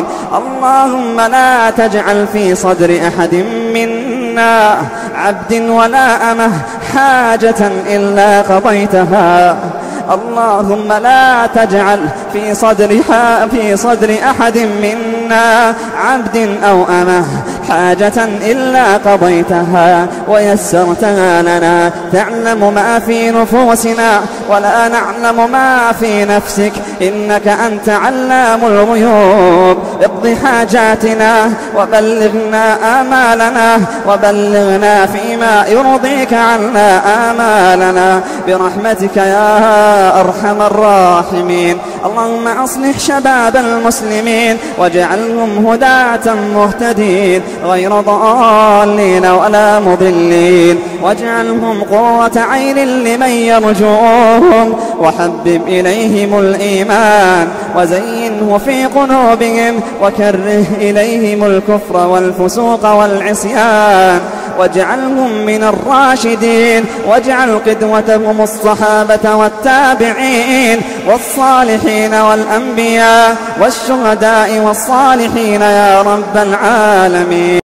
اللهم لا تجعل في صدر أحد منا عبد ولا أمة حاجة إلا قضيتها. اللهم لا تجعل في صدر أحد منا عبد أو أمة حاجة إلا قضيتها ويسرتها لنا. تعلم ما في نفوسنا ولا نعلم ما في نفسك، إنك أنت علام الغيوب. اقض حاجاتنا وبلغنا آمالنا، وبلغنا فيما يرضيك عنا آمالنا برحمتك يا أرحم الراحمين. اللهم أصلح شباب المسلمين واجعلهم هداة مهتدين غير ضالين ولا مضلين، واجعلهم قرة عين لمن يرجوهم، وحبب إليهم الإيمان وزينه في قلوبهم، وكره إليهم الكفر والفسوق والعصيان، واجعلهم من الراشدين، واجعل قدوتهم الصحابة والتابعين والصالحين والأنبياء والشهداء والصالحين يا رب العالمين.